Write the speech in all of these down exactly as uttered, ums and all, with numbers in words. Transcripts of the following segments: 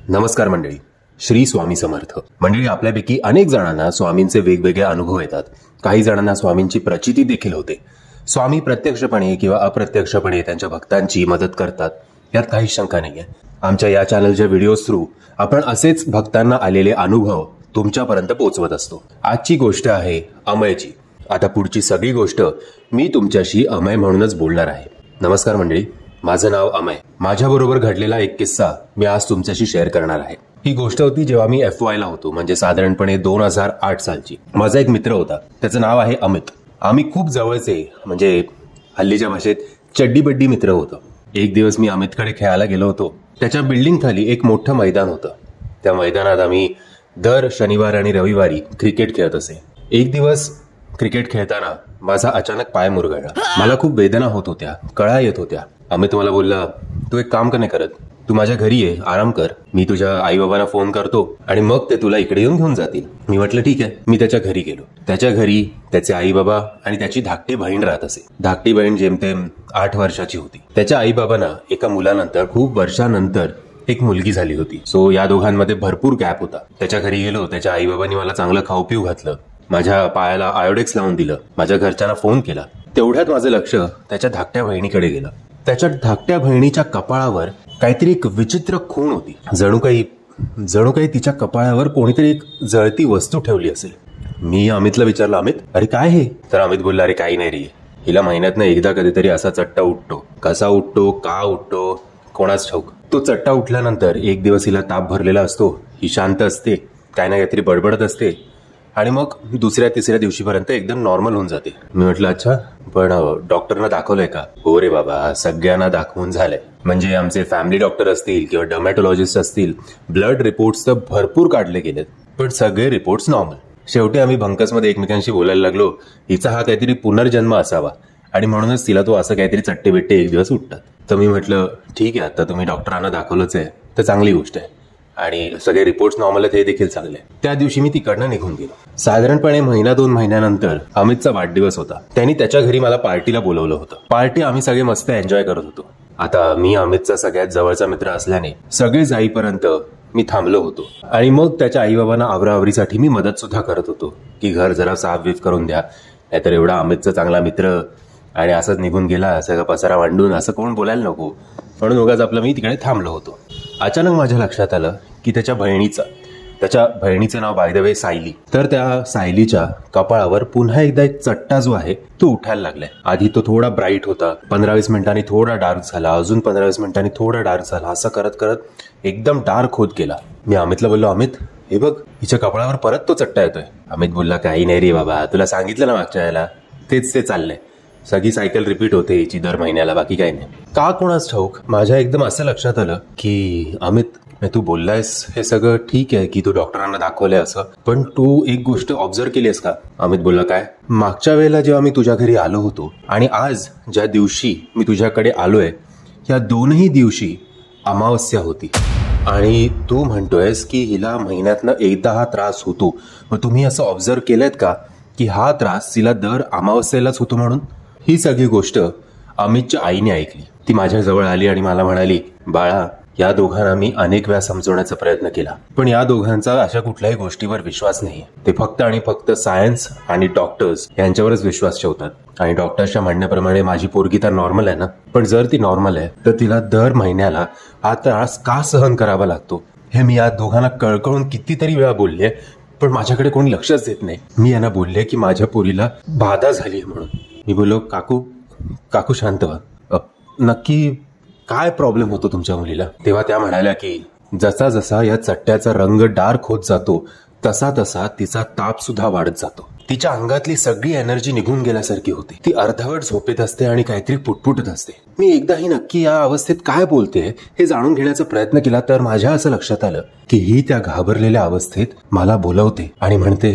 नमस्कार मंडळी, श्री स्वामी समर्थ. मंडळी, आपल्यापैकी अनेक जणांना स्वामींचे वेगवेगळे अनुभव येतात. काही जणांना स्वामींची प्रचिती देखील होते. स्वामी प्रत्यक्षपणे किंवा अप्रत्यक्षपणे त्यांच्या भक्तांची मदत करतात, यात काही शंका नाहीये. आमच्या या चॅनलच्या व्हिडिओज थ्रू आपण असेच भक्तांना आलेले अनुभव तुमच्यापर्यंत पोहोचवत असतो. आजची गोष्ट आहे अमयची. आता पुढची सगळी गोष्ट मी तुमच्याशी अमय म्हणूनच बोलणार आहे. नमस्कार मंडळी, माझं नाव अमय. माझ्याबरोबर घडलेला एक किस्सा मी आज तुमच्याशी शेअर करणार आहे. ही गोष्ट होती जेव्हा मी एफ वाय ला होतो, म्हणजे साधारणपणे दोन हजार आठ सालची. माझा एक मित्र होता, त्याचं नाव आहे अमित. आम्ही खूप जवळचे, म्हणजे हल्लीच्या भाषेत चड्डी बड्डी मित्र होतो. एक दिवस मी अमितकडे खेळायला गेलो होतो. त्याच्या बिल्डिंग खाली एक मोठं मैदान होतं. त्या मैदानात आम्ही दर शनिवार आणि रविवारी क्रिकेट खेळत असे. एक दिवस क्रिकेट खेळताना माझा अचानक पाय मुरगळला. मला खूप वेदना होत होत्या, कळा येत होत्या. अमित मला बोलला, तू एक काम का नाही करत, तू माझ्या घरी ये, आराम कर, मी तुझ्या आई बाबांना फोन करतो आणि मग ते तुला इकडे येऊन घेऊन जातील. मी म्हटलं ठीक आहे. मी त्याच्या घरी गेलो. त्याच्या घरी त्याचे आई बाबा आणि त्याची धाकटी बहीण राहत असे. धाकटी बहीण जेमतेम आठ वर्षाची होती. त्याच्या आई बाबांना एका मुलानंतर खूप वर्षानंतर एक मुलगी झाली होती. सो या दोघांमध्ये भरपूर गॅप होता. त्याच्या घरी गेलो. त्याच्या आई बाबांनी मला चांगलं खाऊ पिऊ घातलं. माझ्या पायाला आयोडेक्स लावून दिलं. माझ्या घरच्यांना फोन केला. तेवढ्यात माझं लक्ष त्याच्या धाकट्या बहिणीकडे गेलं. त्याच्या धाकट्या बहिणीच्या कपाळावर काहीतरी एक विचित्र खूण होती. जणू काही जणू काही तिच्या कपाळावर कोणीतरी एक जळती वस्तू ठेवली असेल. मी अमितला विचारलं, अमित अरे काय हे? तर अमित बोलला, अरे काही नाही रे, हिला महिन्यातनं एकदा कधीतरी असा चट्टा उठतो. कसा उठतो, का उठतो, कोणाच ठाऊक. तो चट्टा उठल्यानंतर एक दिवस हिला ताप भरलेला असतो. ही शांत असते, काही ना काहीतरी बडबडत असते आणि मग दुसऱ्या तिसऱ्या दिवशीपर्यंत एकदम नॉर्मल होऊन जाते. मी म्हटलं अच्छा, पण डॉक्टरना दाखवलंय का? हो रे बाबा, सगळ्यांना दाखवून झालंय. म्हणजे आमचे फॅमिली डॉक्टर असतील किंवा डर्मॅटोलॉजिस्ट असतील, ब्लड रिपोर्ट्स तर भरपूर काढले गेलेत, पण सगळे रिपोर्ट्स नॉर्मल. शेवटी आम्ही भंकसमध्ये एकमेकांशी बोलायला लागलो. हिचा हा काहीतरी पुनर्जन्म असावा आणि म्हणूनच तिला तो असं काहीतरी चट्टे बिट्टे एक दिवस उठतात. तर मी म्हटलं ठीक आहे, आता तुम्ही डॉक्टरांना दाखवलंच आहे तर चांगली गोष्ट आहे आणि सगळे रिपोर्ट्स नॉर्मल आहेत हे देखील चांगले. त्या दिवशी मी तिकडनं निघून गेलो. साधारणपणे महिना दोन महिन्यानंतर अमितचा वाढदिवस होता. त्यांनी त्याच्या घरी मला पार्टीला बोलवलं होतं. पार्टी आम्ही सगळे मस्त एन्जॉय करत होतो. आता मी अमितचा सगळ्यात जवळचा मित्र असल्याने सगळे जाईपर्यंत मी थांबलो होतो आणि मग त्याच्या आई बाबांना आवराआवरीसाठी मी मदत सुद्धा करत होतो की घर जरा साफ बीफ करून द्या, नाहीतर एवढा अमितचा चांगला मित्र आणि असंच निघून गेला सगळा पसारा मांडून असं कोण बोलायला नको, म्हणून उगाच आपलं मी तिकडे थांबलो होतो. अचानक माझ्या लक्षात आलं की त्याच्या बहिणीचं त्याच्या बहिणीचं नाव बाय द वे सायली. तर त्या सायलीच्या कपाळावर पुन्हा एकदा एक चट्टा जो आहे तो उठायला लागलाय. आधी तो थोडा ब्राईट होता, पंधरा वीस मिनिटांनी थोडा डार्क झाला, अजून पंधरा वीस मिनिटांनी थोडा डार्क झाला, असं करत करत एकदम डार्क होत गेला. मी अमितला बोललो, अमित हे बघ, हिच्या कपाळावर परत तो चट्टा येतोय. अमित बोलला, काही नाही रे बाबा, तुला सांगितलं ना मागच्या वेळेला, तेच ते चाललंय. सगळी सायकल रिपीट होते हिची दर महिन्याला, बाकी काही नाही. का कोणाच ठाऊक माझ्या एकदम असं लक्षात आलं की अमित, तू बोललायस हे सगळं ठीक आहे की तू डॉक्टरांना दाखवलंय असं, पण तू एक गोष्ट ऑब्झर्व केलीस का? अमित बोलला, काय? मागच्या वेळेला जेव्हा मी तुझ्या घरी आलो होतो आणि आज ज्या दिवशी मी तुझ्याकडे आलोय, या दोनही दिवशी अमावस्या होती आणि तू म्हणतोयस की हिला महिन्यातनं एकदा हा त्रास होतो. मग तुम्ही असं ऑब्झर्व केलंत का की हा त्रास तिला दर अमावस्येलाच होतो म्हणून? ही सगळी गोष्ट अमितच्या आईने ऐकली. ती माझ्या जवळ आली आणि मला म्हणाली, बाळा, या दोघांना मी अनेक वेळा समजवण्याचा प्रयत्न केला, पण या दोघांचा अशा कुठल्याही गोष्टीवर विश्वास नाही. ते फक्त आणि फक्त सायन्स आणि डॉक्टर्स यांच्यावरच विश्वास ठेवतात आणि डॉक्टर्सच्या म्हणण्याप्रमाणे माझी पोरगी तर नॉर्मल आहे ना, पण जर ती नॉर्मल आहे तर तिला दर महिन्याला हा त्रास का सहन करावा लागतो हे मी या दोघांना कळकळून कितीतरी वेळा बोलले, पण माझ्याकडे कोणी लक्षच देत नाही. मी यांना बोलले की माझ्या पोरीला बाधा झाली म्हणून. मी बोललो, काकू काकू शांत व्हा, नक्की काय प्रॉब्लेम होतो तुमच्या मुलीला? तेव्हा त्या म्हणाल्या की जसा जसा या चट्ट्याचा रंग डार्क होत जातो तसा तसा तिचा ताप सुद्धा वाढत जातो. तिच्या अंगातली सगळी एनर्जी निघून गेल्यासारखी होते. ती अर्धवट झोपेत असते आणि काहीतरी पुटपुटत असते. मी एकदाही नक्की या अवस्थेत काय बोलते हे जाणून घेण्याचा प्रयत्न केला तर माझ्या असं लक्षात आलं की ही त्या घाबरलेल्या अवस्थेत मला बोलवते आणि म्हणते,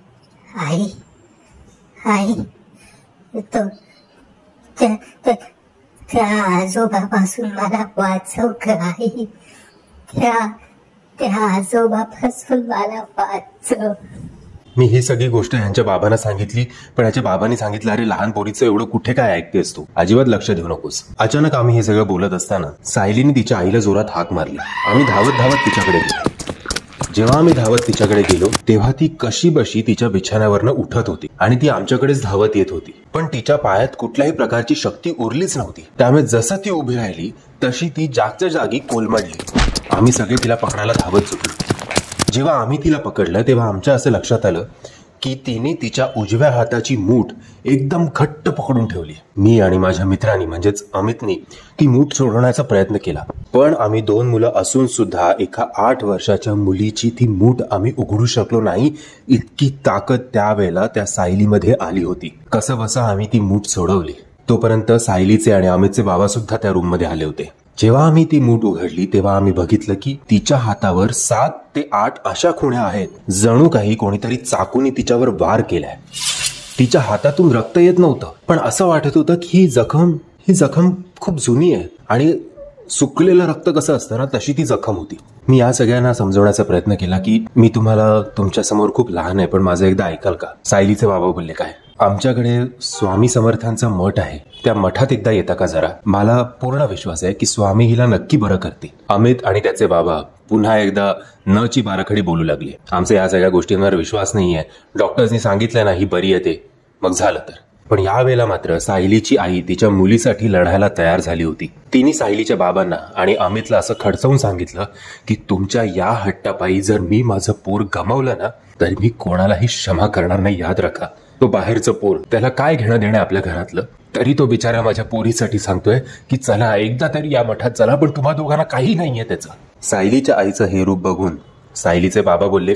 आई आई तो त्या त्या आजोबापासून मला वाचव ग आई, त्या त्या आजोबापासून मला वाचव. मी ही सगळी गोष्ट ह्यांच्या बाबांना सांगितली, पण ह्याच्या बाबांनी सांगितलं, अरे लहान पोरीचं एवढं कुठे काय ऐकतेस तू, अजिबात लक्ष देऊ नकोस. अचानक आम्ही हे सगळं बोलत असताना सायलीने तिच्या आईला जोरात हाक मारली. आम्ही धावत धावत तिच्याकडे गेलो. जेव्हा आम्ही धावत तिच्याकडे गेलो तेव्हा ती कशी बशी तिच्या बिछाण्यावरनं उठत होती आणि ती आमच्याकडेच धावत येत होती, पण तिच्या पायात कुठल्याही प्रकारची शक्ती उरलीच नव्हती. त्यामुळे जसं ती उभी राहिली तशी ती जागच्या जागी कोलमडली. आम्ही सगळे तिला पकडायला धावत सुटलो. जेव्हा आम्ही तिला पकडलं तेव्हा आमच्या असं लक्षात आलं की तिने तिच्या उजव्या हाताची मूठ एकदम घट्ट पकडून ठेवली. मी आणि माझ्या मित्रांनी म्हणजेच अमितनी ती मूठ सोडवण्याचा प्रयत्न केला, पण आम्ही दोन मुलं असून सुद्धा एका आठ वर्षाच्या मुलीची ती मूठ आम्ही उघडू शकलो नाही. इतकी ताकद त्यावेळेला त्या सायलीमध्ये आली होती. कसं बसं आम्ही ती मूठ सोडवली. तोपर्यंत सायलीचे आणि अमितचे बाबा सुद्धा त्या रूम मध्ये आले होते. जेव्हा आम्ही ती मूठ उघडली तेव्हा आम्ही बघितलं की तिच्या हातावर सात ते आठ अशा खुण्या आहेत, जणू काही कोणीतरी चाकूनी तिच्यावर वार केलाय. तिच्या हातातून रक्त येत नव्हतं, पण असं वाटत होतं की ही जखम ही जखम खूप जुनी आहे आणि सुकलेलं रक्त कसं असतं ना, तशी ती जखम होती. मी या सगळ्यांना समजवण्याचा प्रयत्न केला की मी तुम्हाला तुमच्या समोर खूप लहान आहे, पण माझं एकदा ऐकाल का. सायलीचे बाबा बोलले, काय, आमच्याकडे स्वामी समर्थांचा मठ आहे, त्या मठात एकदा येता का जरा. मला पूर्ण विश्वास आहे की स्वामी हिला नक्की बरं करतील. अमित आणि त्याचे बाबा पुन्हा एकदा न ची बाराखडी बोलू लागले. आमचा या सगळ्या गोष्टींवर विश्वास नाहीये, डॉक्टर्सनी सांगितलंय ना ही बरी येते, मग झालं तर. पण यावेळेला मात्र सायलीची आई तिच्या मुलीसाठी लढायला तयार झाली होती. तिने सायलीच्या बाबांना आणि अमितला असं खडसावून सांगितलं की तुमच्या या हट्टापायी जर मी माझं पोर गमावलं ना तर मी कोणालाही क्षमा करणार नाही. याद राखा, तो बाहेरचं पोर, त्याला काय घेणं देणं आपल्या घरातलं. तरी तो बिचारा माझ्या पोरीसाठी सांगतोय की चला एकदा तरी या मठात चला, पण तुम्हा दोघांना काही नाहीये त्याचं. सायलीच्या आईचं हे रूप बघून सायलीचे बाबा बोलले,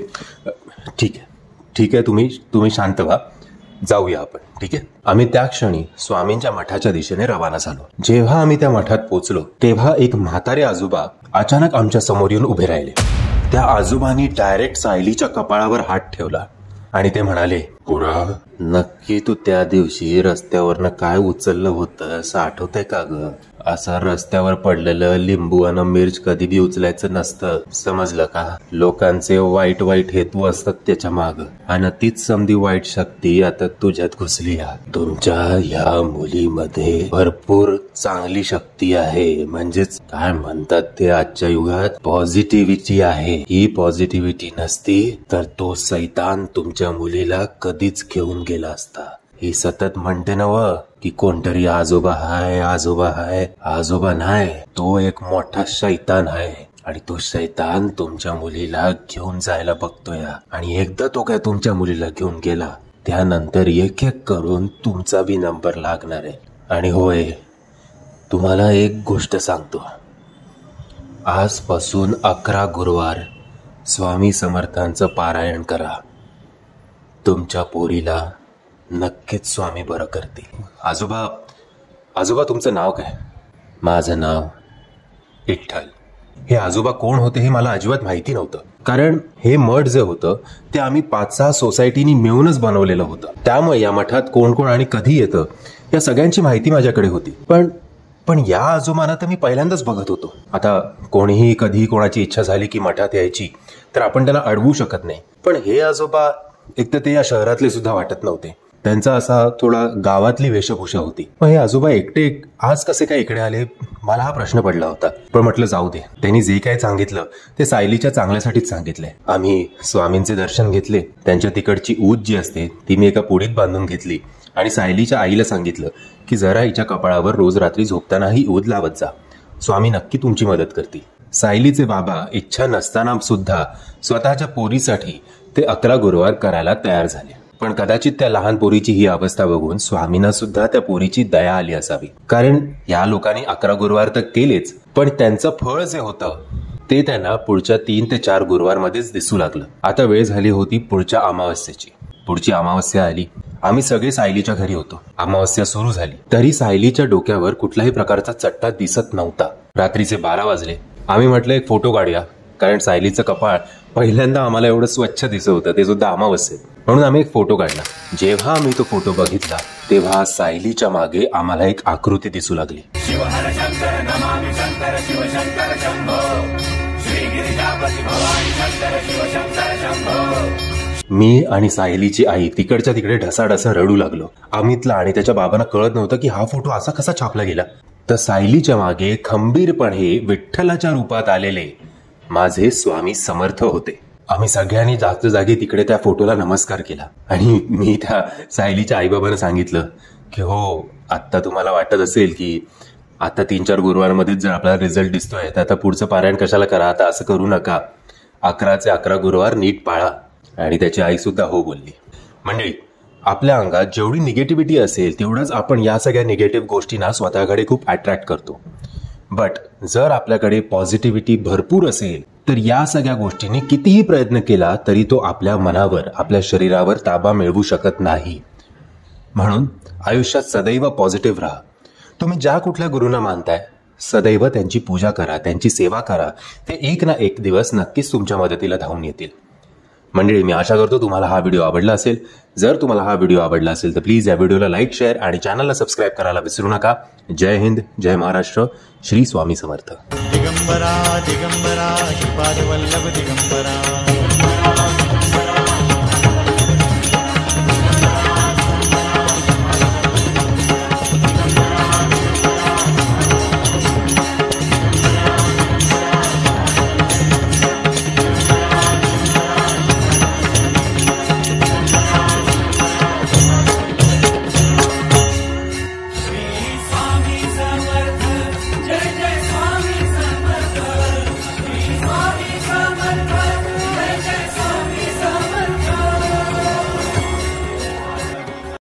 ठीक आहे ठीक आहे तुम्ही तुम्ही शांत व्हा, जाऊया आपण, ठीक आहे. आम्ही त्या क्षणी स्वामींच्या मठाच्या दिशेने रवाना झालो. जेव्हा आम्ही त्या मठात पोहोचलो तेव्हा एक म्हातारे आजोबा अचानक आमच्या समोर येऊन उभे राहिले. त्या आजोबांनी डायरेक्ट सायलीच्या कपाळावर हात ठेवला आणि ते म्हणाले, पुरा, नक्की तू त्या दिवशी रस्त्यावरनं काय उचललं होतं असं आठवतंय का ग. असं रस्त्यावर पडलेलं लिंबू आणि मिर्च कधी बी उचलायचं नसतं, समजलं का. लोकांचे वाईट वाईट हेतू असतात त्याच्या माग, आणि तीच समधी वाईट शक्ती आता तुझ्यात घुसली आहे. तुमच्या ह्या मुलीमध्ये भरपूर चांगली शक्ती आहे, म्हणजेच काय म्हणतात ते आजच्या युगात पॉझिटिव्हिटी आहे. ही पॉझिटिव्हिटी नसती तर तो सैतान तुमच्या मुलीला कधीच घेऊन गेला असता. ही सतत म्हणते ना व की कोणतरी आजोबा हाय आजोबा हाय. आजोबा नाही, तो एक मोठा शैतान आहे आणि तो शैतान तुमच्या मुलीला घेऊन जायला बघतोय. आणि एकदा तो काय तुमच्या मुलीला घेऊन गेला त्यानंतर एक एक करून तुमचा बी नंबर लागणार आहे. आणि होय, तुम्हाला एक गोष्ट सांगतो, आजपासून अकरा गुरुवार स्वामी समर्थांचं पारायण करा. तुमच्या पोरीला नक्कीच स्वामी बरं करतील. आजोबा आजोबा तुमचं नाव काय. माझं नाव विठ्ठल. हे आजोबा कोण होते हे मला अजिबात माहिती नव्हतं, कारण हे मठ जे होतं ते आम्ही पाच सहा सोसायटीनी मिळूनच बनवलेलं होतं. त्यामुळे या मठात कोण कोण आणि कधी येतं या सगळ्यांची माहिती माझ्याकडे होती. पण पण या आजोबांना तर मी पहिल्यांदाच बघत होतो. आता कोणीही कधी कोणाची इच्छा झाली की मठात यायची तर आपण त्याला अडवू शकत नाही. पण हे आजोबा एक तर ते या शहरातले सुद्धा वाटत नव्हते, त्यांचा असा थोडा गावातली वेशभूषा होती. मग हे आजोबा एकटे आज कसे काय इकडे आले मला हा प्रश्न पडला होता. पण म्हटलं जाऊ दे, त्यांनी जे काय सांगितलं ते सायलीच्या चांगल्यासाठीच सांगितलंय. आम्ही स्वामींचे दर्शन घेतले. त्यांच्या तिकडची ऊद जी असते ती मी एका पुडीत बांधून घेतली आणि सायलीच्या आईला सांगितलं की जरा हिच्या कपाळावर रोज रात्री झोपताना ही ऊद लावत जा, स्वामी नक्की तुमची मदत करतील. सायलीचे बाबा इच्छा नसताना सुद्धा स्वतःच्या पोरीसाठी ते अकरा गुरुवार करायला तयार झाले. पण कदाचित त्या लहान पोरीची ही अवस्था बघून स्वामींना सुद्धा त्या पोरीची दया आली असावी, कारण या लोकांनी अकरा गुरुवार तर केलेच, पण त्यांचं फळ जे होतं ते त्यांना पुढच्या तीन ते चार गुरुवार मध्येच दिसू लागलं. आता वेळ झाली होती पुढच्या अमावस्येची. पुढची अमावस्या आली. आम्ही सगळे सायलीच्या घरी होतो. अमावस्या सुरू झाली तरी सायलीच्या डोक्यावर कुठल्याही प्रकारचा चट्टा दिसत नव्हता. रात्रीचे बारा वाजले. आम्ही म्हटलं एक फोटो काढूया, कारण सायलीचं कपाळ पहिल्यांदा आम्हाला एवढं स्वच्छ दिसत होतं, ते सुद्धा अमावस्येत. म्हणून आम्ही एक फोटो काढला. जेव्हा आम्ही तो फोटो बघितला तेव्हा सायलीच्या मागे आम्हाला एक आकृती दिसू लागली. मी आणि सायलीची आई तिकडच्या तिकडे ढसाढसा रडू लागलो. अमितला आणि त्याच्या बाबांना कळत नव्हतं की हा फोटो असा कसा छापला गेला. तर सायलीच्या मागे खंबीरपणे विठ्ठलाच्या रूपात आलेले माझे स्वामी समर्थ होते. आम्ही सगळ्यांनी जागच्या जागी तिकडे त्या फोटोला नमस्कार केला आणि मी त्या सायलीच्या आईबाबांना सांगितलं की हो, आता तुम्हाला वाटत असेल की आता तीन चार गुरुवारमध्येच जर आपला रिझल्ट दिसतोय तर आता पुढचं पारायण कशाला करा, आता असं करू नका, अकराचे अकरा गुरुवार नीट पाळा. आणि त्याची आई सुद्धा हो बोलली. मंडळी, आपल्या अंगात जेवढी निगेटिव्हिटी असेल तेवढंच आपण या सगळ्या निगेटिव्ह गोष्टींना स्वतःकडे खूप अट्रॅक्ट करतो. बट जर आपल्याकडे पॉझिटिव्हिटी भरपूर असेल तर या सगळ्या गोष्टींनी कितीही प्रयत्न केला तरी तो आपल्या मनावर, आपल्या शरीरावर ताबा मिळवू शकत नाही. म्हणून आयुष्यात सदैव पॉझिटिव्ह राहा. तुम्ही ज्या कुठल्या गुरूंना मानताय सदैव त्यांची पूजा करा, त्यांची सेवा करा. ते एक ना एक दिवस नक्कीच तुमच्या मदतीला धावून येतील. मंडळी, मी आशा करतो तुम्हाला हा व्हिडिओ आवडला असेल. जर तुम्हाला हा व्हिडिओ आवडला असेल तर प्लीज या व्हिडिओला लाईक, शेअर आणि चॅनलला सबस्क्राईब करायला विसरू नका. जय हिंद, जय महाराष्ट्र, श्री स्वामी समर्थ. दिगंबरा दिगंबरा श्रीपाद वल्लभ दिगंबरा.